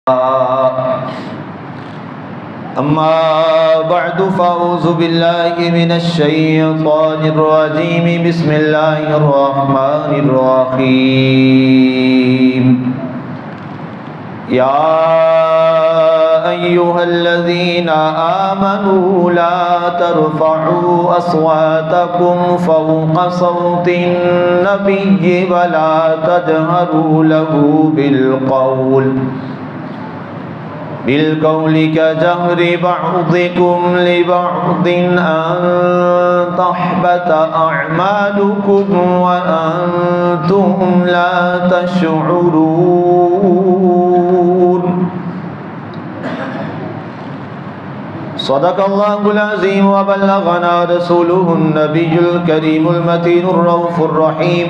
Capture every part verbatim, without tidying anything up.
أما بعد فأعوذ بالله من الشيطان الرجيم بسم الله الرحمن الرحيم يا أيها الذين آمنوا لا ترفعوا أصواتكم فوق صوت النبي ولا تجهروا له بالقول بالقول كجهر بعضكم لبعض أن تحبط أعمالكم وأنتم لا تشعرون صدق الله العظيم وبلغنا رسوله النبي الكريم المتين الرؤوف الرحيم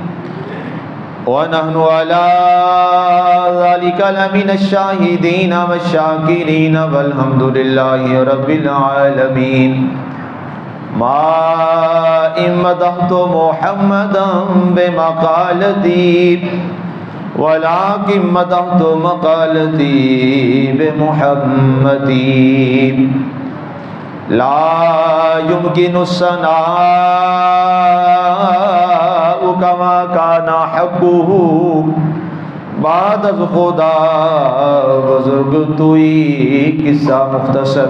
ونحن على ذلك لمن الشاهدين والشاكرين والحمد لله رب العالمين ما إن مدحت محمدا بمقالتي ولكن مدحت مقالتي بمحمدي لا يمكن الثناء كما كان حقه بعد از خدا بزرگ توئی قصہ مختصر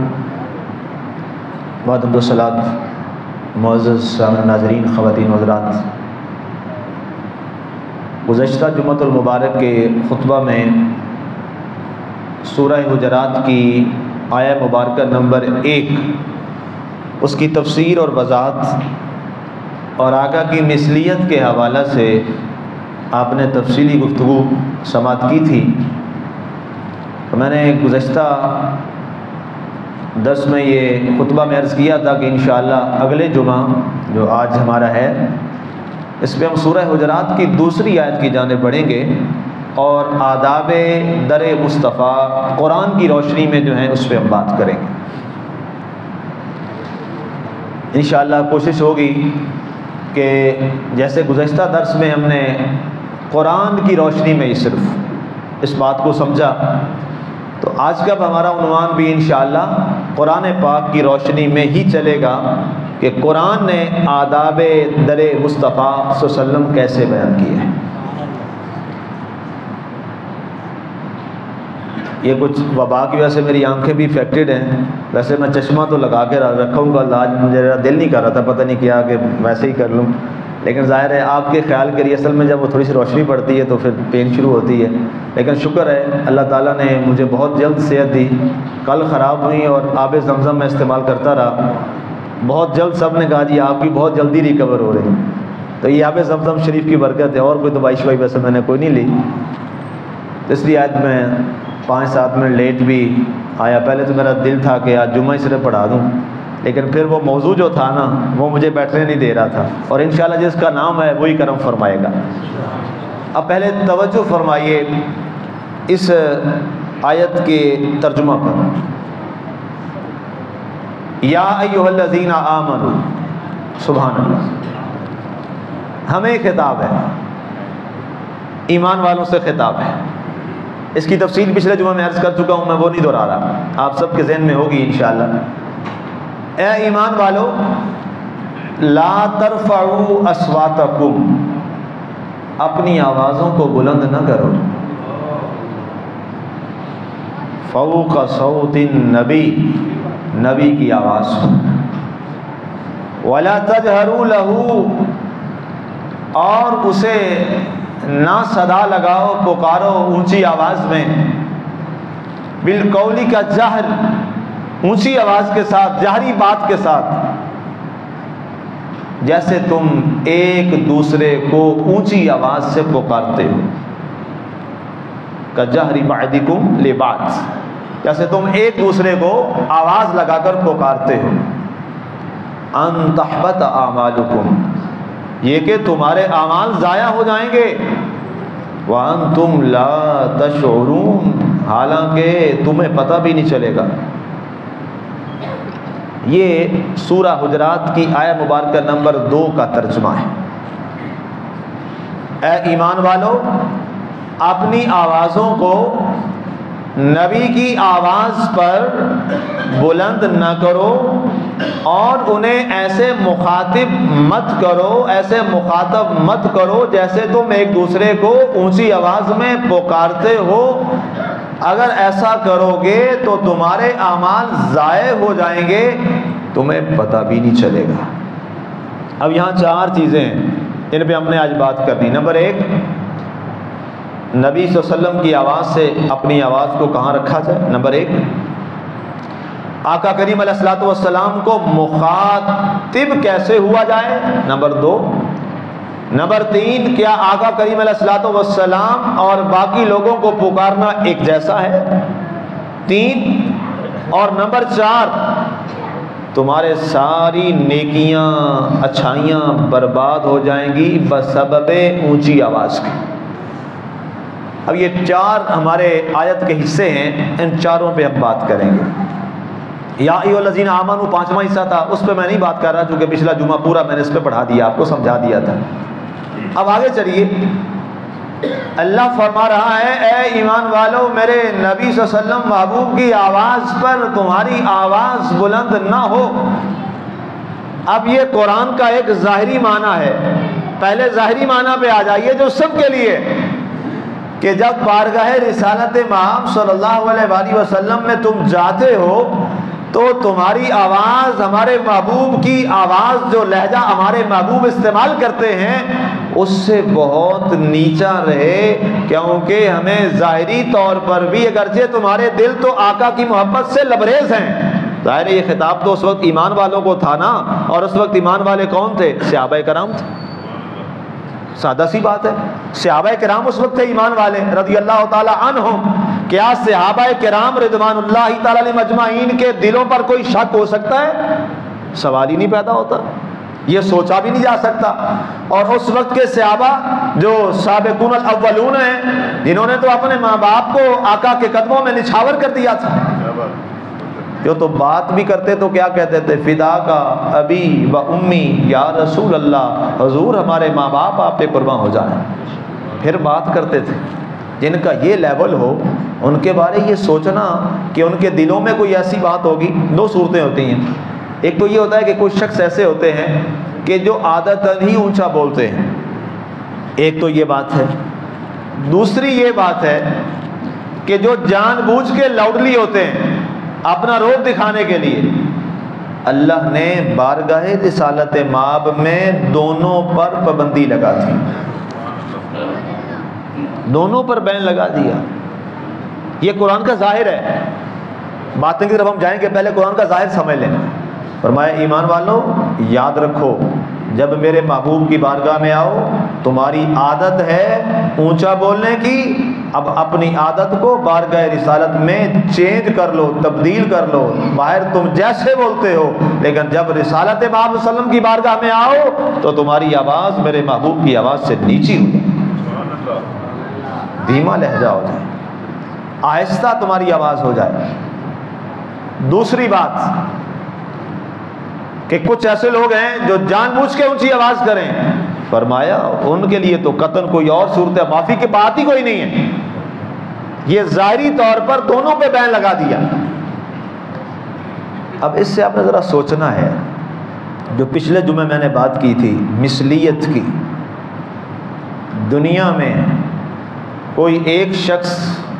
بعد الصلاۃ معزز سامعین ناظرین خواتین و حضرات، گزشتہ جمعۃ المبارک کے خطبہ میں سورہ حجرات کی آیہ مبارکہ نمبر ایک، اس کی تفسیر اور وضاحت اور آگاہ کی مثلیت کے حوالہ سے آپ نے تفصیلی گفتگو سماعت کی تھی۔ میں نے گزشتہ درس میں یہ خطبہ میں عرض کیا تھا کہ انشاءاللہ اگلے جمعہ جو آج ہمارا ہے اس پہ ہم سورہ حجرات کی دوسری آیت کی جانب بڑھیں گے اور آداب در مصطفیٰ قرآن کی روشنی میں جو ہیں اس پہ ہم بات کریں گے انشاءاللہ۔ کوشش ہوگی کہ جیسے گزشتہ درس میں ہم نے قرآن کی روشنی میں ہی صرف اس بات کو سمجھا، تو آج کا ہمارا عنوان بھی انشاءاللہ قرآن پاک کی روشنی میں ہی چلے گا کہ قرآن نے آداب در مصطفیٰ صلی اللہ علیہ وسلم کیسے بیان کیے ہیں۔ یہ کچھ وبا کی وجہ سے میری آنکھیں بھی افیکٹڈ ہیں، ویسے میں چشمہ تو لگا کے رکھوں گا، آج مجھے دل نہیں کر رہا تھا، پتہ نہیں کیا کہ ویسے ہی کر لوں، لیکن ظاہر ہے آپ کے خیال کے لیے اصل میں جب وہ تھوڑی سی روشنی پڑتی ہے تو پھر پین شروع ہوتی ہے، لیکن شکر ہے اللہ تعالیٰ نے مجھے بہت جلد صحت دی۔ کل خراب ہوئی اور آب زمزم میں استعمال کرتا رہا، بہت جلد سب نے کہا جی آپ کی بہت جلدی ریکور ہو رہی، تو یہ آب زمزم شریف کی برکت ہے، اور کوئی دوائی شوائی ویسے میں نے کوئی نہیں لی، اس لیے آج میں پانچ سات منٹ لیٹ بھی آیا۔ پہلے تو میرا دل تھا کہ آج جمعہ ہی صرف پڑھا دوں، لیکن پھر وہ موضوع جو تھا نا وہ مجھے بیٹھنے نہیں دے رہا تھا، اور انشاءاللہ جس کا نام ہے وہی کرم فرمائے گا۔ اب پہلے توجہ فرمائیے اس آیت کے ترجمہ پر۔ یا ایھا الذین آمنوا، سبحان اللہ، ہمیں خطاب ہے، ایمان والوں سے خطاب ہے۔ اس کی تفصیل پچھلے جمعہ میں عرض کر چکا ہوں، میں وہ نہیں دہرا رہا، آپ سب کے ذہن میں ہوگی انشاءاللہ۔ اے ایمان والو، لا ترفعوا اصواتکم، اپنی آوازوں کو بلند نہ کرو، فوق صوت النبی، نبی کی آواز، ولا تجہروا لہ، اور اسے نہ صدا لگاؤ، پکارو اونچی آواز میں، بالقول کا جہر، اونچی آواز کے ساتھ، جہری بات کے ساتھ، جیسے تم ایک دوسرے کو اونچی آواز سے پکارتے ہو، کجہر بعضکم لبعض، جیسے تم ایک دوسرے کو آواز لگا کر پکارتے ہو، ان تحبط اعمالکم، یہ کہ تمہارے اعمال ضائع ہو جائیں گے، وانتم لا تشعرون، حالانکہ تمہیں پتہ بھی نہیں چلے گا۔ یہ سورہ حجرات کی آیہ مبارکہ نمبر دو کا ترجمہ ہے۔ اے ایمان والو، اپنی آوازوں کو نبی کی آواز پر بلند نہ کرو اور انہیں ایسے مخاطب مت کرو ایسے مخاطب مت کرو جیسے تم ایک دوسرے کو اونچی آواز میں پکارتے ہو. اگر ایسا کرو گے تو تمہارے اعمال ضائع ہو جائیں گے, تمہیں پتہ بھی نہیں چلے گا. اب یہاں چار چیزیں ہیں, ان پہ ہم نے آج بات کرنی. نمبر ایک, نبی صلی اللہ علیہ وسلم کی آواز سے اپنی آواز کو کہاں رکھا جائے. نمبر ایک, آقا کریم علیہ الصلوۃ والسلام کو مخاطب کیسے ہوا جائے. نمبر دو. نمبر تین, کیا آقا کریم علیہ الصلوۃ والسلام اور باقی لوگوں کو پکارنا ایک جیسا ہے. تین. اور نمبر چار, تمہارے ساری نیکیاں اچھائیاں برباد ہو جائیں گی بسبب اونچی آواز کی. اب یہ چار ہمارے آیت کے حصے ہیں, ان چاروں پہ ہم بات کریں گے. یا ایھا الذین آمنوا پانچواں حصہ تھا, اس پہ میں نہیں بات کر رہا چونکہ پچھلا جمعہ پورا میں نے اس پہ پڑھا دیا, آپ کو سمجھا دیا تھا. اب آگے چلیے. اللہ فرما رہا ہے اے ایمان والو میرے نبی صلی اللہ علیہ وسلم محبوب کی آواز پر تمہاری آواز بلند نہ ہو. اب یہ قرآن کا ایک ظاہری معنی ہے. پہلے ظاہری معنی پہ آ جائیے جو سب کے لیے, کہ جب بارگاہ رسالت مآب صلی اللہ علیہ وآلہ وسلم میں تم جاتے ہو تو تمہاری آواز ہمارے محبوب کی آواز, جو لہجہ ہمارے محبوب استعمال کرتے ہیں, اس سے بہت نیچا رہے, کیونکہ ہمیں ظاہری طور پر بھی اگرچہ تمہارے دل تو آقا کی محبت سے لبریز ہیں. ظاہر یہ خطاب تو اس وقت ایمان والوں کو تھا نا, اور اس وقت ایمان والے کون تھے؟ صحابہ کرام تھے. سادہ سی بات ہے, صحابہ کرام اس وقت تھے ایمان والے رضی اللہ تعالی عنہم. کیا صحابہ کرام رضوان اللہ تعالی علیہم اجمعین کے دلوں پر کوئی شک ہو سکتا ہے؟ سوال ہی نہیں پیدا ہوتا, یہ سوچا بھی نہیں جا سکتا. اور اس وقت کے صحابہ جو سابقون الاولون ہیں, جنہوں نے تو اپنے ماں باپ کو آقا کے قدموں میں نچھاور کر دیا تھا, جو تو بات بھی کرتے تو کیا کہتے تھے؟ فدا کا ابی و امی یا رسول اللہ, حضور ہمارے ماں باپ آپ پہ قربان ہو جائیں. پھر بات کرتے تھے. جن کا یہ لیول ہو ان کے بارے یہ سوچنا کہ ان کے دلوں میں کوئی ایسی بات ہوگی. دو صورتیں ہوتی ہیں. ایک تو یہ ہوتا ہے کہ کچھ شخص ایسے ہوتے ہیں کہ جو عادتاً ہی اونچا بولتے ہیں, ایک تو یہ بات ہے. دوسری یہ بات ہے کہ جو جان بوجھ کے لاؤڈلی ہوتے ہیں اپنا روب دکھانے کے لیے. اللہ نے بارگاہ رسالت مآب میں دونوں پر پابندی لگا دی, دونوں پر بین لگا دیا. یہ قرآن کا ظاہر ہے. باتیں کی طرف ہم جائیں گے, پہلے قرآن کا ظاہر سمجھ لیں. فرمایا ایمان والوں یاد رکھو جب میرے محبوب کی بارگاہ میں آؤ, تمہاری عادت ہے اونچا بولنے کی, اب اپنی عادت کو بارگاہ رسالت میں چینج کر لو, تبدیل کر لو. باہر تم جیسے بولتے ہو, لیکن جب رسالت محمد صلی اللہ علیہ وسلم کی بارگاہ میں آؤ تو تمہاری آواز میرے محبوب کی آواز سے نیچی ہو جائے, دھیما لہجہ ہو جائے, آہستہ تمہاری آواز ہو جائے. دوسری بات کہ کچھ ایسے لوگ ہیں جو جان بوجھ کے اونچی آواز کریں. فرمایا ان کے لیے تو قطعاً کوئی اور صورت ہے, معافی کی بات ہی کوئی نہیں ہے. یہ ظاہری طور پر دونوں پہ بین لگا دیا. اب اس سے آپ نے ذرا سوچنا ہے, جو پچھلے جمعے میں نے بات کی تھی مثلیت کی. دنیا میں کوئی ایک شخص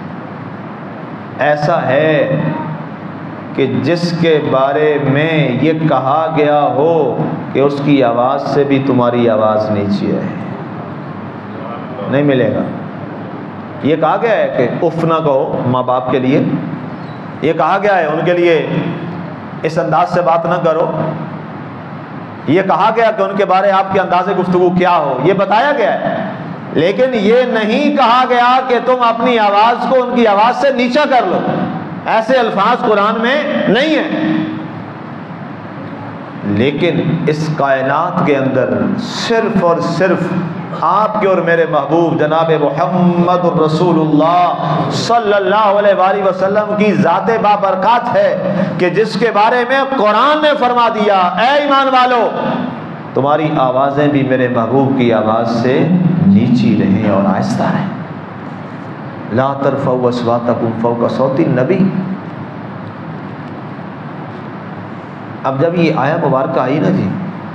ایسا ہے کہ جس کے بارے میں یہ کہا گیا ہو کہ اس کی آواز سے بھی تمہاری آواز نیچی ہے؟ نہیں ملے گا. یہ کہا گیا ہے کہ اف نہ کہو ماں باپ کے لیے, یہ کہا گیا ہے ان کے لیے اس انداز سے بات نہ کرو, یہ کہا گیا کہ ان کے بارے آپ کے انداز گفتگو کیا ہو, یہ بتایا گیا ہے. لیکن یہ نہیں کہا گیا کہ تم اپنی آواز کو ان کی آواز سے نیچا کر لو. ایسے الفاظ قرآن میں نہیں ہیں. لیکن اس کائنات کے اندر صرف اور صرف آپ کے اور میرے محبوب جناب محمد الرسول اللہ صلی اللہ علیہ وآلہ وسلم کی ذات بابرکات ہے کہ جس کے بارے میں قرآن نے فرما دیا اے ایمان والو تمہاری آوازیں بھی میرے محبوب کی آواز سے نیچی رہیں اور آہستہ رہیں. لا ترفعوا اصواتکم فوق صوت النبی. اب جب یہ آیا مبارکہ آئی نا جی،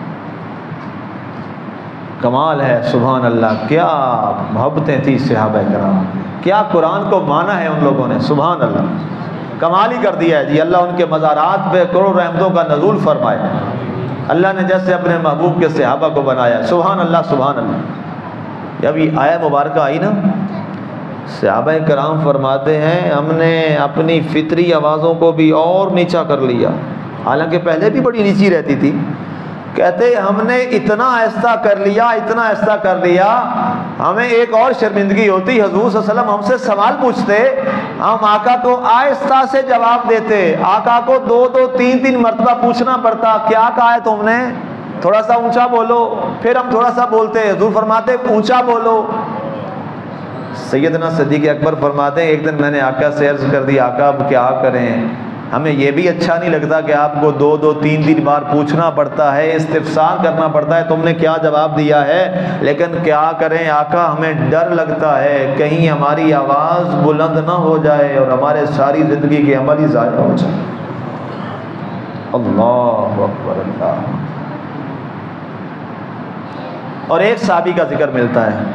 کمال ہے، سبحان اللہ، کیا محبتیں تھیں صحابہ کرام، کیا قرآن کو مانا ہے ان لوگوں نے، سبحان اللہ، کمال ہی کر دیا ہے جی. اللہ ان کے مزارات پہ کروڑوں رحمتوں کا نزول فرمائے. اللہ نے جیسے اپنے محبوب کے صحابہ کو بنایا، سبحان اللہ سبحان اللہ. جب یہ آیا مبارکہ آئی نا، صحابہ کرام فرماتے ہیں ہم نے اپنی فطری آوازوں کو بھی اور نیچا کر لیا، حالانکہ پہلے بھی بڑی نیچی رہتی تھی. کہتے ہم نے اتنا آہستہ کر لیا، اتنا آہستہ کر لیا، ہمیں ایک اور شرمندگی ہوتی، حضور صلی اللہ علیہ وسلم ہم سے سوال پوچھتے، ہم آقا کو آہستہ سے جواب دیتے، آقا کو دو دو تین تین مرتبہ پوچھنا پڑتا، کیا کہا ہے تم نے، تھوڑا سا اونچا بولو، پھر ہم تھوڑا سا بولتے، حضور فرماتے اونچا بولو. سیدنا صدیق اکبر فرماتے ہیں ایک دن میں نے آقا سے عرض کر دی، آقا اب کیا کریں، ہمیں یہ بھی اچھا نہیں لگتا کہ آپ کو دو دو تین تین بار پوچھنا پڑتا ہے، استفسار کرنا پڑتا ہے تم نے کیا جواب دیا ہے، لیکن کیا کریں آقا، ہمیں ڈر لگتا ہے کہیں ہماری آواز بلند نہ ہو جائے اور ہمارے ساری زندگی کے عمل ہی ضائع ہو جائے. اللہ اکبر اللہ. اور ایک صحابی کا ذکر ملتا ہے،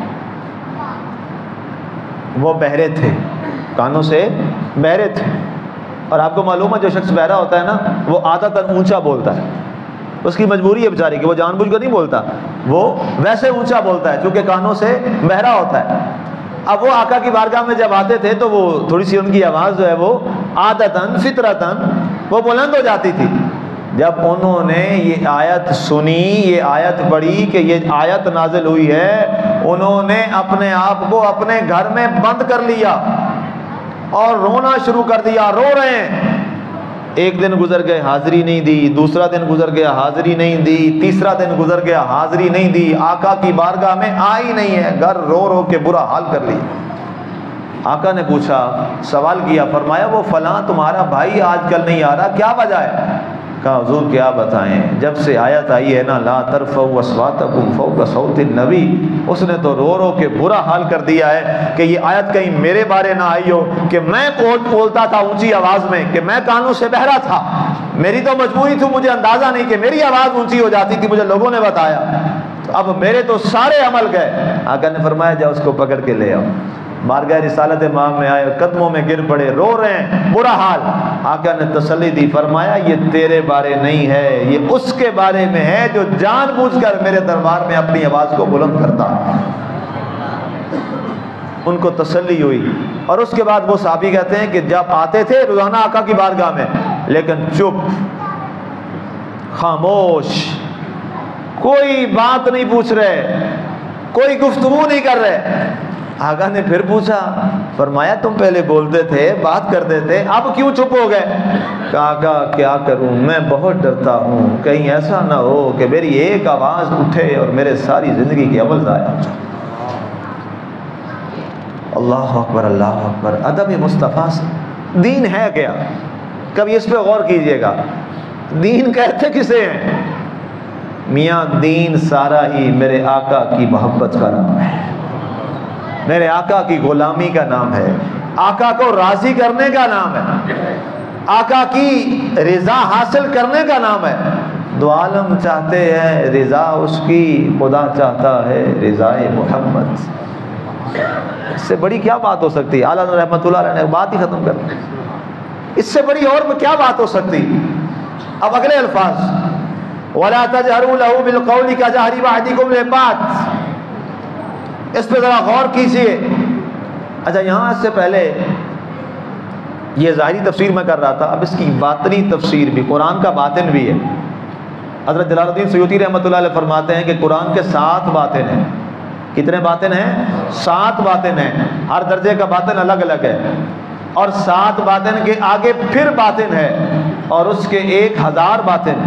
وہ بہرے تھے، کانوں سے بہرے تھے، اور آپ کو معلوم ہے جو شخص بہرا ہوتا ہے نا وہ عادتاً اونچا بولتا ہے، اس کی مجبوری ہے بیچاری کہ وہ جان بوجھ کر نہیں بولتا، وہ ویسے اونچا بولتا ہے کیونکہ کانوں سے بہرا ہوتا ہے. اب وہ آقا کی بارگاہ میں جب آتے تھے تو وہ تھوڑی سی ان کی آواز جو ہے وہ عادتاً فطرتاً وہ بلند ہو جاتی تھی. جب انہوں نے یہ آیت سنی، یہ آیت پڑھی کہ یہ آیت نازل ہوئی ہے، انہوں نے اپنے آپ کو اپنے گھر میں بند کر لیا اور رونا شروع کر دیا، رو رہے ہیں. ایک دن گزر گئے حاضری نہیں دی، دوسرا دن گزر گیا حاضری نہیں دی، تیسرا دن گزر گیا حاضری نہیں دی، آقا کی بارگاہ میں آئی نہیں ہے، گھر رو رو کے برا حال کر لیا. آقا نے پوچھا، سوال کیا، فرمایا وہ فلاں تمہارا بھائی آج کل نہیں آ رہا، کیا وجہ ہے؟ کہا حضور کیا بتائیں، جب سے آیت آئی ہے نا لا ترفعوا اصواتکم فوق صوت النبی، اس نے تو رو رو کے برا حال کر دیا ہے کہ یہ آیت کہیں میرے بارے نہ آئی ہو کہ میں بولتا تھا اونچی آواز میں، کہ میں کانوں سے بہرا تھا، میری تو مجبوری تھی، مجھے اندازہ نہیں کہ میری آواز اونچی ہو جاتی تھی، مجھے لوگوں نے بتایا، اب میرے تو سارے عمل گئے. آقا نے فرمایا جا اس کو پکڑ کے لے آؤ. بارگاہ رسالت امام میں آئے، قدموں میں گر پڑے، رو رہے ہیں، برا حال. آقا نے تسلی دی، فرمایا یہ تیرے بارے نہیں ہے، یہ اس کے بارے میں ہے جو جان بوجھ کر میرے دربار میں اپنی آواز کو بلند کرتا. ان کو تسلی ہوئی. اور اس کے بعد وہ صحابی کہتے ہیں کہ جب آتے تھے روزانہ آقا کی بارگاہ میں، لیکن چپ، خاموش، کوئی بات نہیں پوچھ رہے، کوئی گفتگو نہیں کر رہے. آقا نے پھر پوچھا، فرمایا تم پہلے بولتے تھے، بات کرتے تھے، اب کیوں چپ ہو گئے؟ کہا آقا کیا کروں، میں بہت ڈرتا ہوں کہیں ایسا نہ ہو کہ میری ایک آواز اٹھے اور میرے ساری زندگی کے عمل ضائع ہو جائے. اللہ اکبر اللہ اکبر. ادب مصطفیٰ سے دین ہے کیا؟ کبھی اس پہ غور کیجئے گا. دین کہتے کسے ہیں؟ میاں دین سارا ہی میرے آقا کی محبت کا نام ہے، میرے آقا کی غلامی کا نام ہے، آقا کو راضی کرنے کا نام ہے، آقا کی رضا حاصل کرنے کا نام ہے. دو عالم چاہتے ہیں رضا اس کی، خدا چاہتا ہے رضا محمد. اس سے بڑی کیا بات ہو سکتی ہے؟ اعلیٰ رحمۃ اللہ علیہ نے بات ہی ختم کر دی. اس سے بڑی اور کیا بات ہو سکتی؟ اب اگلے الفاظ، وَلَا تَجْهَرُوا لَهُ بِالْقَوْلِ كَجَهْرِ بَعْضِكُمْ لِبَعْضٍ، اس پہ ذرا غور کیجئے. اچھا یہاں سے پہلے یہ ظاہری تفسیر میں کر رہا تھا، اب اس کی باطنی تفسیر بھی، قرآن کا باطن بھی ہے. حضرت جلال الدین سیوطی رحمۃ اللہ علیہ فرماتے ہیں کہ قرآن کے سات باطن ہیں. کتنے باطن ہیں؟ سات باطن ہیں. ہر درجے کا باطن الگ الگ ہے، اور سات باطن کے آگے پھر باطن ہے، اور اس کے ایک ہزار باطن.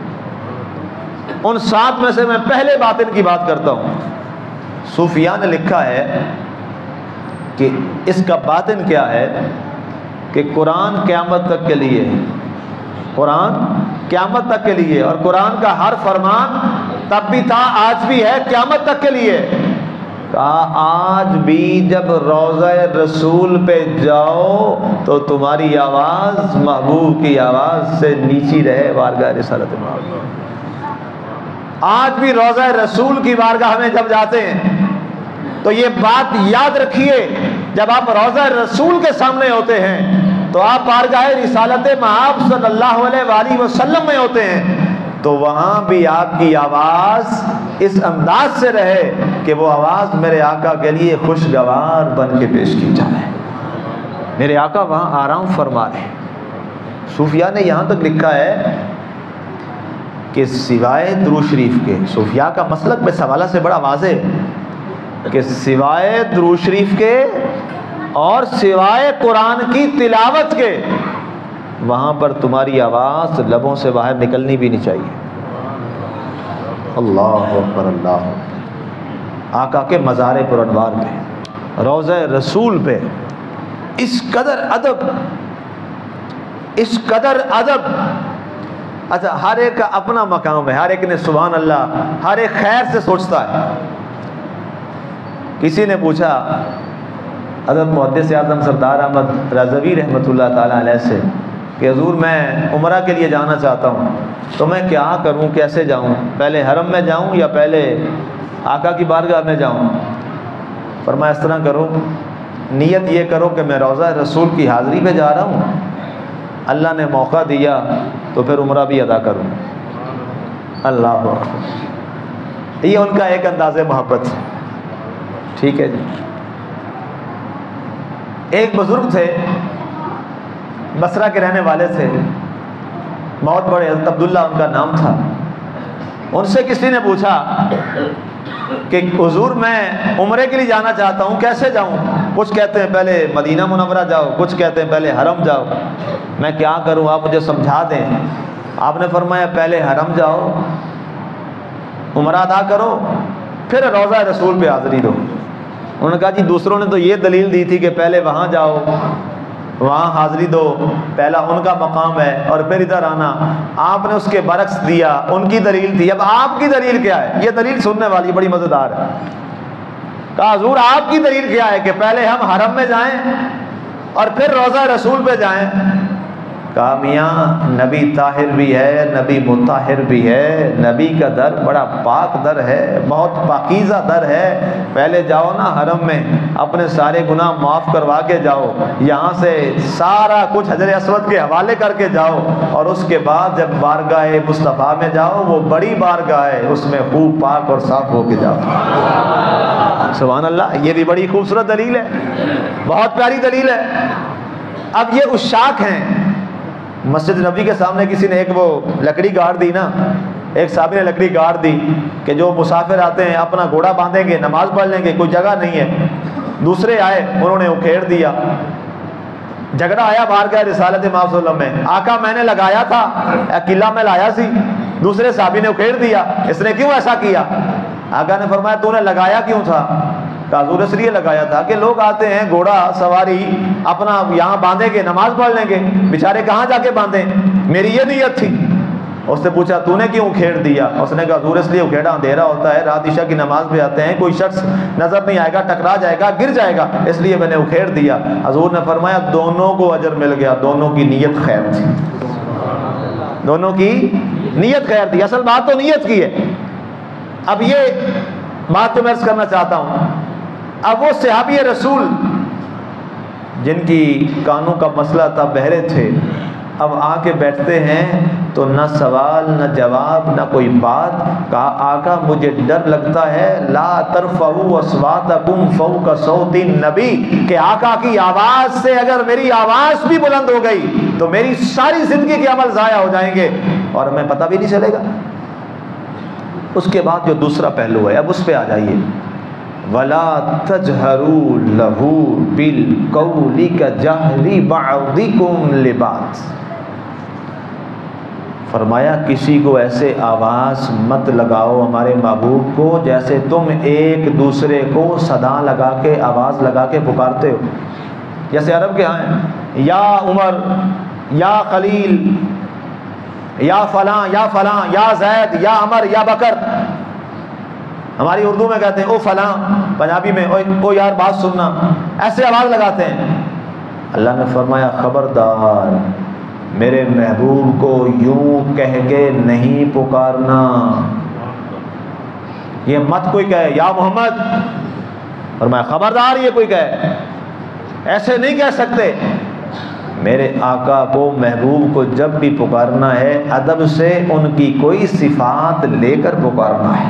ان سات میں سے میں پہلے باطن کی بات کرتا ہوں. صوفیاء نے لکھا ہے کہ اس کا باطن کیا ہے کہ قرآن قیامت تک کے لیے، قرآن قیامت تک کے لیے، اور قرآن کا ہر فرمان تب بھی تھا، آج بھی ہے، قیامت تک کے لیے. کہا آج بھی جب روضہ رسول پہ جاؤ تو تمہاری آواز محبوب کی آواز سے نیچی رہے بارگاہ رسالت محبوب۔ آج بھی روضہ رسول کی بارگاہ میں جب جاتے ہیں تو یہ بات یاد رکھیے، جب آپ روضہ رسول کے سامنے ہوتے ہیں تو آپ بارگاہ رسالت محبوب صلی اللہ علیہ وآلہ وسلم میں ہوتے ہیں، تو وہاں بھی آپ کی آواز اس انداز سے رہے کہ وہ آواز میرے آقا کے لیے خوشگوار بن کے پیش کی جائے، میرے آقا وہاں آرام فرما رہے ہیں۔ صوفیاء نے یہاں تک لکھا ہے کہ سوائے درود شریف کے، صوفیاء کا مسلک میں حوالہ سے بڑا واضح ہے کہ سوائے درود شریف کے اور سوائے قرآن کی تلاوت کے وہاں پر تمہاری آواز لبوں سے باہر نکلنی بھی نہیں چاہیے۔ اللہ اکبر، اللہ اکبر۔ آقا کے مزار پر انوار پہ، روضہ رسول پہ اس قدر ادب، اس قدر ادب۔ اچھا، ہر ایک کا اپنا مقام ہے، ہر ایک نے سبحان اللہ ہر ایک خیر سے سوچتا ہے۔ کسی نے پوچھا حضرت محدث اعظم سردار احمد رضوی رحمۃ اللہ تعالیٰ علیہ سے کہ حضور میں عمرہ کے لیے جانا چاہتا ہوں تو میں کیا کروں، کیسے جاؤں، پہلے حرم میں جاؤں یا پہلے آقا کی بارگاہ میں جاؤں؟ فرمایا اس طرح کرو، نیت یہ کرو کہ میں روضہ رسول کی حاضری پہ جا رہا ہوں، اللہ نے موقع دیا تو پھر عمرہ بھی ادا کروں۔ اللہ اکبر، یہ ان کا ایک انداز محبت ہے۔ ٹھیک ہے جی۔ ایک بزرگ تھے، بصرہ کے رہنے والے تھے، بہت بڑے، حضرت عبداللہ ان کا نام تھا۔ ان سے کسی نے پوچھا کہ حضور میں عمرے کے لیے جانا چاہتا ہوں، کیسے جاؤں؟ کچھ کہتے ہیں پہلے مدینہ منورہ جاؤ، کچھ کہتے ہیں پہلے حرم جاؤ، میں کیا کروں، آپ مجھے سمجھا دیں۔ آپ نے فرمایا پہلے حرم جاؤ، عمرہ ادا کرو، پھر روضہ رسول پہ حاضری دو۔ انہوں نے کہا جی دوسروں نے تو یہ دلیل دی تھی کہ پہلے وہاں جاؤ، وہاں حاضری دو، پہلا ان کا مقام ہے اور پھر ادھر آنا۔ آپ نے اس کے برعکس دیا، ان کی دلیل تھی۔ اب آپ کی دلیل کیا ہے؟ یہ دلیل سننے والی بڑی مزیدار ہے۔ کہا حضور آپ کی دلیل کیا ہے کہ پہلے ہم حرم میں جائیں اور پھر روضہ رسول پہ جائیں؟ کہا میاں نبی طاہر بھی ہے، نبی مطہر بھی ہے، نبی کا در بڑا پاک در ہے، بہت پاکیزہ در ہے۔ پہلے جاؤ نا حرم میں، اپنے سارے گناہ معاف کروا کے جاؤ، یہاں سے سارا کچھ حجر اسود کے حوالے کر کے جاؤ، اور اس کے بعد جب بارگاہ مصطفیٰ میں جاؤ، وہ بڑی بارگاہ ہے، اس میں خوب پاک اور صاف ہو کے جاؤ۔ سبحان اللہ، یہ بھی بڑی خوبصورت دلیل ہے، بہت پیاری دلیل ہے۔ اب یہ عشاق ہیں، مسجد نبی کے سامنے کسی نے ایک وہ لکڑی گاڑ دی نا، ایک صحابی نے لکڑی گاڑ دی کہ جو مسافر آتے ہیں اپنا گھوڑا باندھیں گے، نماز پڑھ لیں گے، کوئی جگہ نہیں ہے۔ دوسرے آئے، انہوں نے اکھیڑ دیا، جھگڑا آیا بارگاہ رسالت محمد صلی اللہ علیہ وسلم میں، آقا میں نے لگایا تھا، قلعہ میں لایا سی، دوسرے صحابی نے اکھیڑ دیا، اس نے کیوں ایسا کیا؟ آقا نے فرمایا تو نے لگایا کیوں تھا؟ کہا حضور اس لیے لگایا تھا کہ لوگ آتے ہیں گھوڑا سواری اپنا یہاں باندھیں گے، نماز پڑھ لیں گے، بیچارے کہاں جا کے باندھیں، میری یہ نیت تھی۔ اس نے پوچھا تو نے کیوں اکھیڑ دیا؟ اس نے کہا حضور اس لیے اکھیڑا، اندھیرا ہوتا ہے، رات عشاء کی نماز پہ آتے ہیں، کوئی شخص نظر نہیں آئے گا، ٹکرا جائے گا، گر جائے گا، اس لیے میں نے اکھیڑ دیا۔ حضور نے فرمایا دونوں کو اجر مل گیا، دونوں کی نیت خیر تھی، دونوں کی نیت خیر تھی، اصل بات تو نیت کی ہے۔ اب یہ بات تو میں عرض کرنا چاہتا ہوں، اب وہ صحابی رسول جن کی کانوں کا مسئلہ تھا، بہرے تھے، اب آ کے بیٹھتے ہیں تو نہ سوال نہ جواب نہ کوئی بات۔ کہا آقا مجھے ڈر لگتا ہے، لا ترفعوا اصواتکم فوق صوت النبی، کہ آقا کی آواز سے اگر میری آواز بھی بلند ہو گئی تو میری ساری زندگی کے عمل ضائع ہو جائیں گے اور ہمیں پتہ بھی نہیں چلے گا۔ اس کے بعد جو دوسرا پہلو ہے، اب اس پہ آ جائیے، وَلَا تَجْهَرُوا لَهُ بِالْقَوْلِ كَجَهْرِ بَعْضِكُمْ لِبَعْضٍ۔ فرمایا کسی کو ایسے آواز مت لگاؤ ہمارے محبوب کو جیسے تم ایک دوسرے کو صدا لگا کے، آواز لگا کے پکارتے ہو۔ جیسے عرب کے ہاں ہیں، یا عمر، یا خلیل، یا فلاں، یا فلاں، یا زید، یا عمر، یا بکر۔ ہماری اردو میں کہتے ہیں او فلاں، پنجابی میں او یار بات سننا، ایسے آواز لگاتے ہیں۔ اللہ نے فرمایا خبردار، میرے محبوب کو یوں کہہ کے نہیں پکارنا، یہ مت کوئی کہے یا محمد، فرمایا خبردار یہ کوئی کہے، ایسے نہیں کہہ سکتے۔ میرے آقا کو محبوب کو جب بھی پکارنا ہے ادب سے ان کی کوئی صفات لے کر پکارنا ہے۔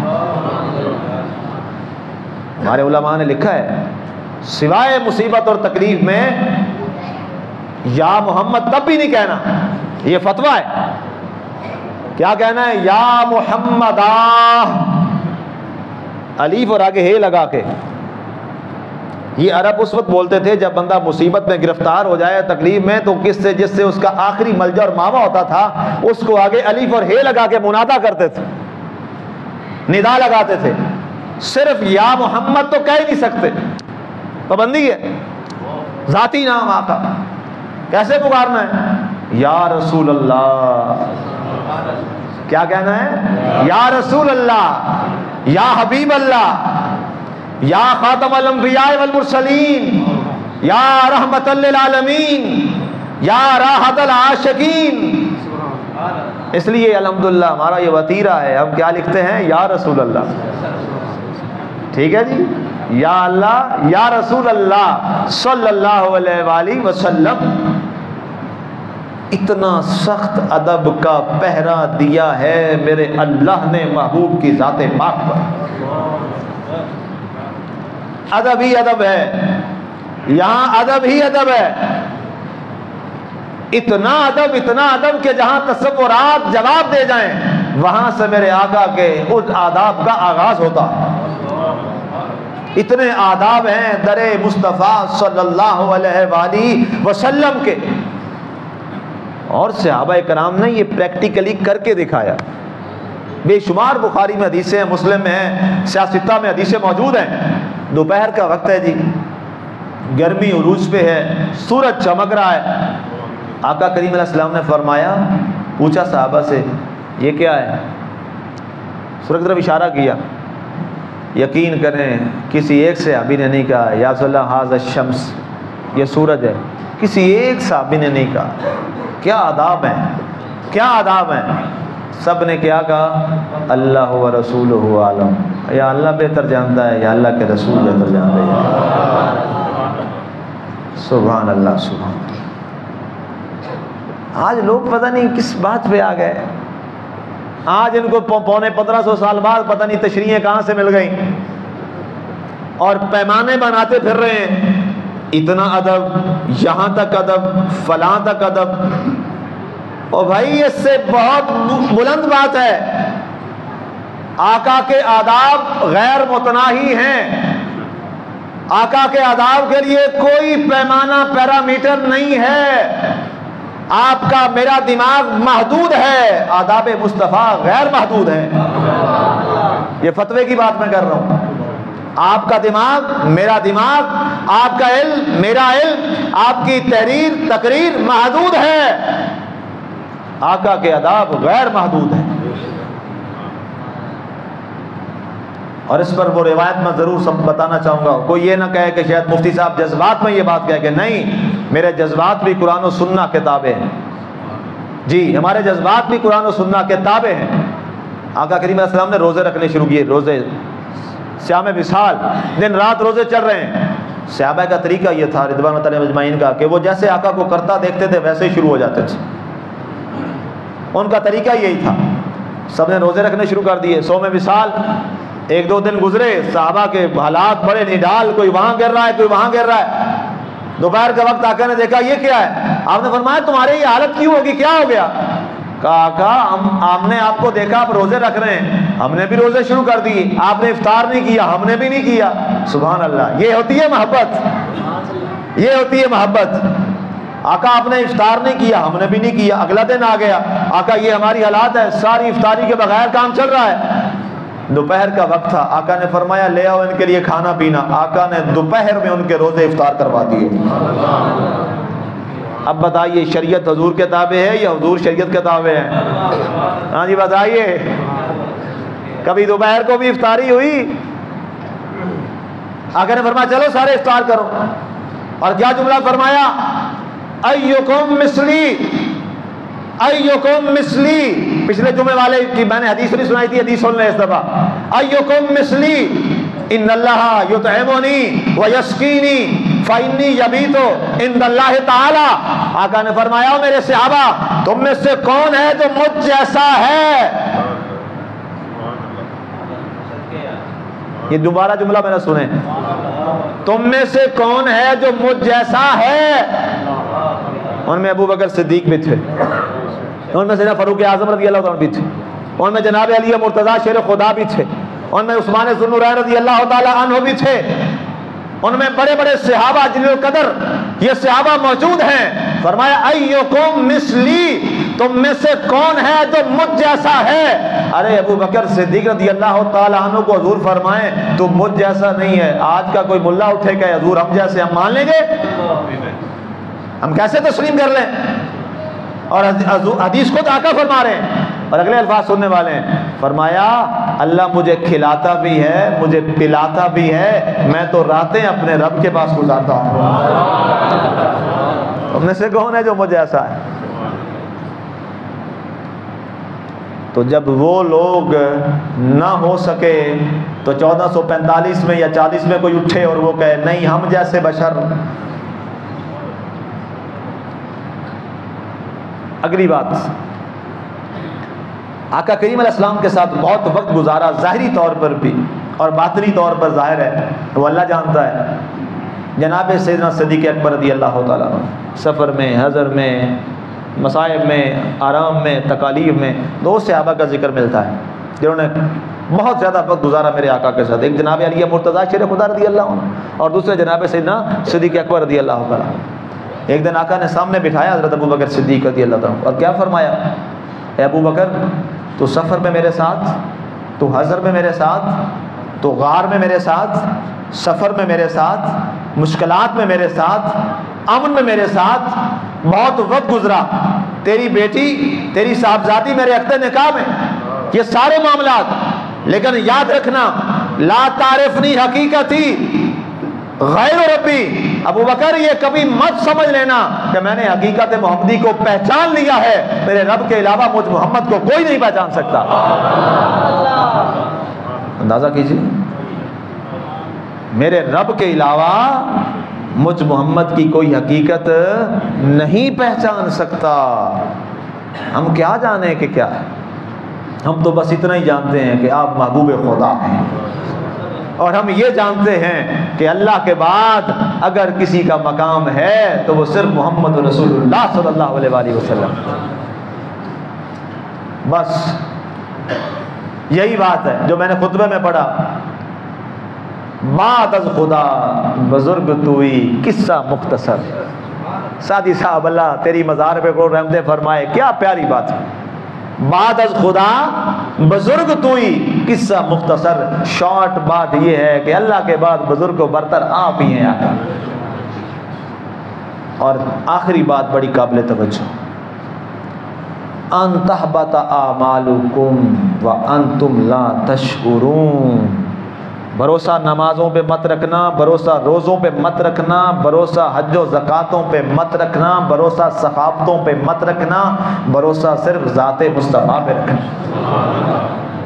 ہمارے علماء نے لکھا ہے سوائے مصیبت اور تکلیف میں یا محمد تب بھی نہیں کہنا، یہ فتویٰ ہے۔ کیا کہنا ہے؟ یا محمد الف اور آگے ہے لگا کے۔ یہ عرب اس وقت بولتے تھے جب بندہ مصیبت میں گرفتار ہو جائے تکلیف میں، تو کس سے جس سے اس کا آخری ملجا اور ماوا ہوتا تھا اس کو آگے الف اور ہے لگا کے منادا کرتے تھے، ندا لگاتے تھے۔ صرف یا محمد تو کہہ ہی نہیں سکتے، پابندی ہے، ذاتی نام آقا۔ کیسے پکارنا ہے؟ یا رسول اللہ۔ کیا کہنا ہے؟ یا رسول اللہ، یا حبیب اللہ، یا خاتم الانبیاء والمرسلین، یا رحمت للعالمین، یا راحت العاشقین۔ اس لیے الحمدللہ ہمارا یہ وتیرہ ہے، ہم کیا لکھتے ہیں؟ یا رسول اللہ۔ ٹھیک ہے جی، یا اللہ یا رسول اللہ صلی اللہ علیہ وآلہ وسلم۔ اتنا سخت ادب کا پہرا دیا ہے میرے اللہ نے محبوب کی ذات پاک پر۔ ادب ہی ادب ہے، یہاں ادب ہی ادب ہے، اتنا ادب اتنا ادب کہ جہاں تصورات جواب دے جائیں وہاں سے میرے آقا کے اس آداب کا آغاز ہوتا۔ اتنے آداب ہیں در مصطفیٰ صلی اللہ علیہ وآلہ وسلم کے، اور صحابہ کرام نے یہ پریکٹیکلی کر کے دکھایا۔ بے شمار بخاری میں حدیثیں ہیں، مسلم میں ہیں، سیاستہ میں حدیثیں موجود ہیں۔ دوپہر کا وقت ہے جی، گرمی عروج پہ ہے، سورج چمک رہا ہے۔ آقا کریم علیہ السلام نے فرمایا، پوچھا صحابہ سے یہ کیا ہے؟ سورج کی طرف اشارہ کیا۔ یقین کریں کسی ایک صحابی نے نہیں کہا یا رسول اللہ ھذا الشمس، یہ سورج ہے، کسی ایک صحابی نے نہیں کہا۔ کیا آداب ہیں، کیا آداب ہیں۔ سب نے کیا کہا؟ اللہ و رسولہ عالم، یا اللہ بہتر جانتا ہے یا اللہ کے رسول بہتر جانتے ہیں۔ سبحان اللہ سبحان اللہ۔ آج لوگ پتہ نہیں کس بات پہ آ گئے، آج ان کو پونے پندرہ سو سال بعد پتہ نہیں تشریحیں کہاں سے مل گئیں اور پیمانے بناتے پھر رہے ہیں۔ اتنا ادب، یہاں تک ادب، فلاں تک ادب۔ اور بھائی اس سے بہت بلند بات ہے، آقا کے آداب غیر متناہی ہیں، آقا کے آداب کے لیے کوئی پیمانہ پیرامیٹر نہیں ہے۔ آپ کا میرا دماغ محدود ہے، آداب مصطفیٰ غیر محدود ہے۔ یہ فتوے کی بات میں کر رہا ہوں۔ آپ کا دماغ میرا دماغ، آپ کا علم میرا علم، آپ کی تحریر تقریر محدود ہے، آقا کے آداب غیر محدود ہیں۔ اور اس پر وہ روایت میں ضرور سب بتانا چاہوں گا، کوئی یہ نہ کہے کہ شاید مفتی صاحب جذبات میں یہ بات کہہ کہ نہیں، میرے جذبات بھی قرآن و سنہ کے تابع ہیں۔ جی ہمارے جذبات بھی قرآن و سنہ کے تابع ہیں۔ آقا کریم علیہ السلام نے روزے رکھنے شروع کیے، روزے صیام وصال، دن رات روزے چل رہے ہیں۔ صحابہ کا طریقہ یہ تھا رضوان اللہ علیہم اجمعین کا کہ وہ جیسے آقا کو کرتا دیکھتے تھے ویسے ہی شروع ہو جاتے تھے، ان کا طریقہ یہی تھا۔ سب نے روزے رکھنے شروع کر دیے، صوم وصال۔ ایک دو دن گزرے، صحابہ کے حالات بڑے نڈال، کوئی وہاں گر رہا ہے کوئی وہاں گر رہا ہے۔ دوپہر کا وقت آقا نے دیکھا یہ کیا ہے؟ آپ نے فرمایا تمہاری یہ حالت کیوں ہوگی، کیا ہو گیا؟ کہا آقا ہم ہم نے آپ کو دیکھا آپ روزے رکھ رہے ہیں، ہم نے بھی روزے شروع کر دیے، آپ نے افطار نہیں کیا ہم نے بھی نہیں کیا۔ سبحان اللہ، یہ ہوتی ہے محبت، یہ ہوتی ہے محبت۔ آقا آپ نے افطار نہیں کیا ہم نے بھی نہیں کیا، اگلا دن آ گیا، آقا یہ ہماری حالات ہے، ساری افطاری کے بغیر کام چل رہا ہے۔ دوپہر کا وقت تھا، آقا نے فرمایا لے آؤ ان کے لیے کھانا پینا۔ آقا نے دوپہر میں ان کے روزے افطار کروا دیے۔ اب بتائیے شریعت حضور کے تابع ہے یا حضور شریعت کے تابع ہے؟ ہاں جی بتائیے، کبھی دوپہر کو بھی افطاری ہوئی، آقا نے فرمایا چلو سارے افطار کرو، اور کیا جملہ فرمایا؟ ایکم مثلی، ایکم مثلی۔ پچھلے جمعے والے کی میں نے حدیث نہیں سنائی تھی، حدیث سن لیں اس دفعہ۔ ایکم مثلی ان اللہ یطعمنی ویسقینی فإنی یبیت عند اللہ تعالی۔ آقا نے فرمایا میرے صحابہ تم میں سے کون ہے جو مجھ جیسا ہے؟ یہ دوبارہ جملہ میں نے سنے، تم میں سے کون ہے جو مجھ جیسا ہے؟ ان میں ابو بکر صدیق بھی تھے، ان میں سیدنا فاروق اعظم رضی اللہ عنہ بھی تھے، ان میں جناب علی مرتضیٰ شیر خدا بھی تھے، ان میں عثمان ذو النورین رضی اللہ تعالی عنہ بھی تھے، ان میں بڑے بڑے صحابہ جلیل القدر یہ صحابہ موجود ہیں۔ فرمایا ایکم مثلی، تم میں سے کون ہے جو مجھ جیسا ہے؟ ارے ابو بکر صدیق رضی اللہ تعالی عنہ کو حضور فرمائیں تو مجھ جیسا نہیں ہے، آج کا کوئی ملا اٹھے کہ حضور ہم جیسے، ہم مان لیں گے؟ ہم کیسے تسلیم کر لیں؟ اور حدیث خود آقا فرما رہے ہیں، اور اگلے الفاظ سننے والے ہیں۔ فرمایا اللہ مجھے کھلاتا بھی ہے، مجھے پلاتا بھی ہے، میں تو راتیں اپنے رب کے پاس گزارتا ہوں۔ تم میں سے کون ہے جو مجھے ایسا ہے؟ تو جب وہ لوگ نہ ہو سکے تو چودہ سو پینتالیس میں یا چالیس میں کوئی اٹھے اور وہ کہے نہیں ہم جیسے بشر۔ اگلی بات، آقا کریم علیہ السلام کے ساتھ بہت وقت گزارا، ظاہری طور پر بھی اور باطنی طور پر ظاہر ہے وہ اللہ جانتا ہے۔ جناب سیدنا صدیق اکبر رضی اللہ تعالیٰ سفر میں، حضر میں، مصائب میں، آرام میں، تکالیف میں دو صحابہ کا ذکر ملتا ہے جنہوں نے بہت زیادہ وقت گزارا میرے آقا کے ساتھ۔ ایک جناب علی مرتضیٰ شیر خدا رضی اللہ عنہ اور دوسرے جناب سیدنا صدیق اکبر رضی اللہ تعالیٰ۔ ایک دن آقا نے سامنے بٹھایا حضرت ابو بکر صدیق رضی اللہ عنہ اور کیا فرمایا؟ اے ابو بکر تو سفر میں میرے ساتھ، تو حضر میں میرے ساتھ، تو غار میں میرے ساتھ، سفر میں میرے ساتھ، مشکلات میں میرے ساتھ، امن میں میرے ساتھ بہت وقت گزرا، تیری بیٹی تیری صاحبزادی میرے عقد نکاح میں، یہ سارے معاملات، لیکن یاد رکھنا لا تعرفنی حقیقتی غیر ربی۔ ابو بکر یہ کبھی مت سمجھ لینا کہ میں نے حقیقت محمدی کو پہچان لیا ہے، میرے رب کے علاوہ مجھ محمد کو کوئی نہیں پہچان سکتا۔ اندازہ کیجیے، میرے رب کے علاوہ مجھ محمد کی کوئی حقیقت نہیں پہچان سکتا۔ ہم کیا جانیں کہ کیا ہے، ہم تو بس اتنا ہی جانتے ہیں کہ آپ محبوب خدا ہیں، اور ہم یہ جانتے ہیں کہ اللہ کے بعد اگر کسی کا مقام ہے تو وہ صرف محمد رسول اللہ صلی اللہ علیہ وآلہ وسلم۔ بس یہی بات ہے جو میں نے خطبے میں پڑھا، بعد از خدا بزرگ توئی قصہ مختصر۔ سادی صاحب اللہ تیری مزار پہ کو رحمت فرمائے، کیا پیاری بات ہے۔ بعد از خدا بزرگ توئی قصہ مختصر، شارٹ بات یہ ہے کہ اللہ کے بعد بزرگ و برتر آپ ہی ہیں آقا۔ اور آخری بات بڑی قابل توجہ، ان تحبط اعمالکم وانتم لا تشعرون۔ بھروسہ نمازوں پہ مت رکھنا، بھروسہ روزوں پہ مت رکھنا، بھروسہ حج و زکاتوں پہ مت رکھنا، بھروسہ صحافتوں پہ مت رکھنا، بھروسہ صرف ذات مصطفیٰ پہ رکھنا۔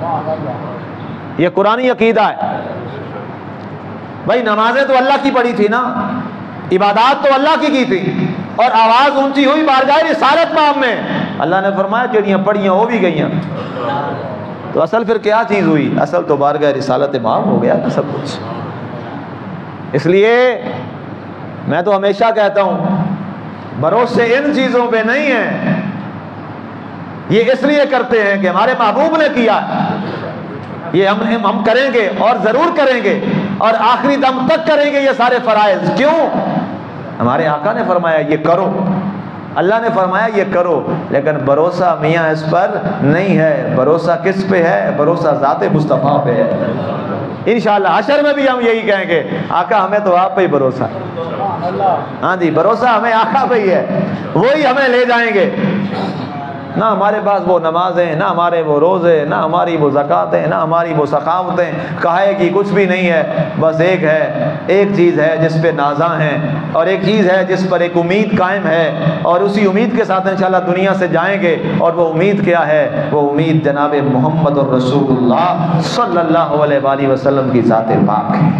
یہ قرآنی عقیدہ ہے بھائی۔ نمازیں تو اللہ کی پڑھی تھی نا، عبادات تو اللہ کی کی تھی، اور آواز اونچی ہوئی بارگاہ رسالت مام میں، اللہ نے فرمایا جڑیاں پڑھیاں ہو بھی گئیاں۔ تو اصل پھر کیا چیز ہوئی؟ اصل تو بارگاہ رسالت امام ہو گیا نا سب کچھ۔ اس لیے میں تو ہمیشہ کہتا ہوں بھروسے ان چیزوں پہ نہیں ہیں، یہ اس لیے کرتے ہیں کہ ہمارے محبوب نے کیا، یہ ہم ہم کریں گے اور ضرور کریں گے اور آخری دم تک کریں گے یہ سارے فرائض۔ کیوں؟ ہمارے آقا نے فرمایا یہ کرو، اللہ نے فرمایا یہ کرو، لیکن بھروسہ میاں اس پر نہیں ہے۔ بھروسہ کس پہ ہے؟ بھروسہ ذات مصطفیٰ پہ ہے۔ انشاءاللہ حشر میں بھی ہم یہی کہیں گے آقا ہمیں تو آپ پہ ہی بھروسہ ہے۔ ہاں جی، بھروسہ ہمیں آقا پہ ہی ہے، وہی ہمیں لے جائیں گے۔ نہ ہمارے پاس وہ نمازیں، نہ ہمارے وہ روزے، نہ ہماری وہ زکاتیں، نہ ہماری وہ سخاوتیں، کہے کہ کچھ بھی نہیں ہے، بس ایک ہے، ایک چیز ہے جس پہ نازاں ہیں، اور ایک چیز ہے جس پر ایک امید قائم ہے، اور اسی امید کے ساتھ انشاءاللہ دنیا سے جائیں گے، اور وہ امید کیا ہے؟ وہ امید جناب محمد الرسول اللہ صلی اللہ علیہ وآلہ وسلم کی ذات پاک ہے۔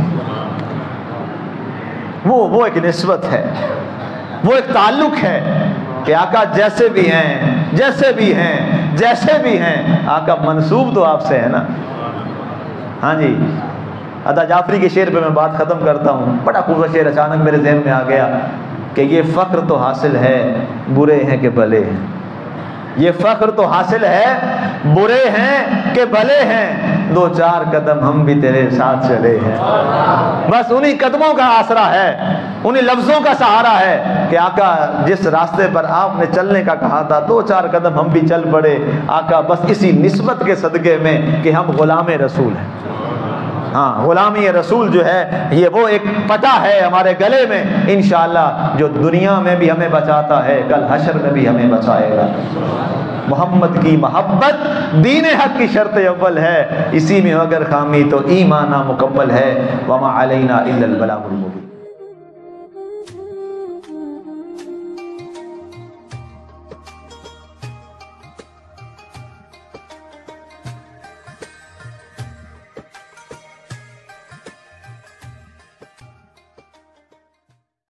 وہ وہ ایک نسبت ہے، وہ ایک تعلق ہے کہ آقا جیسے بھی ہیں، جیسے بھی ہیں، جیسے بھی ہیں، آقا منسوب تو آپ سے ہے نا۔ ہاں جی، عطا جعفری کے شعر پہ میں بات ختم کرتا ہوں، بڑا خوبصورت شعر اچانک میرے ذہن میں آ گیا کہ یہ فخر تو حاصل ہے برے ہیں کہ بھلے ہیں، یہ فخر تو حاصل ہے برے ہیں کہ بھلے ہیں، دو چار قدم ہم بھی تیرے ساتھ چلے ہیں۔ بس انہی قدموں کا آسرا ہے، انہی لفظوں کا سہارا ہے کہ آقا جس راستے پر آپ نے چلنے کا کہا تھا دو چار قدم ہم بھی چل پڑے آقا، بس اسی نسبت کے صدقے میں کہ ہم غلام رسول ہیں۔ ہاں، غلامی رسول جو ہے یہ وہ ایک پٹا ہے ہمارے گلے میں انشاءاللہ، جو دنیا میں بھی ہمیں بچاتا ہے، کل حشر میں بھی ہمیں بچائے گا۔ محمد کی محبت دین حق کی شرط اول ہے، اسی میں اگر خامی تو ایمان نامکمل ہے۔ وما علینا الا البلاغ المبین۔